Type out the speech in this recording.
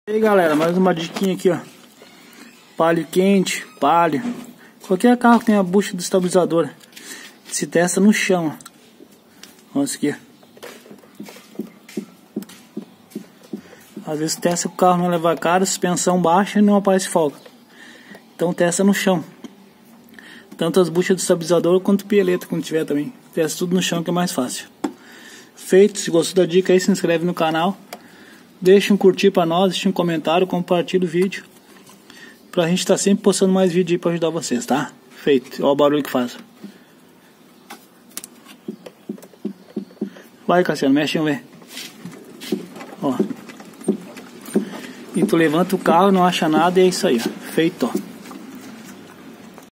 E aí galera, mais uma diquinha aqui, ó. Palio quente, palio. Qualquer carro que tenha a bucha do estabilizador se testa no chão, ó. Olha isso aqui. Às vezes testa que o carro não levar cara, suspensão baixa e não aparece folga. Então testa no chão. Tanto as buchas do estabilizador quanto o pieleta quando tiver também. Testa tudo no chão que é mais fácil. Feito, se gostou da dica aí, se inscreve no canal. Deixa um curtir pra nós, deixa um comentário, compartilha o vídeo. Pra gente estar sempre postando mais vídeo aí pra ajudar vocês, tá? Feito, olha o barulho que faz. Vai, Cassiano, mexe, vamos ver. Ó. E tu levanta o carro, não acha nada e é isso aí, ó. Feito, ó.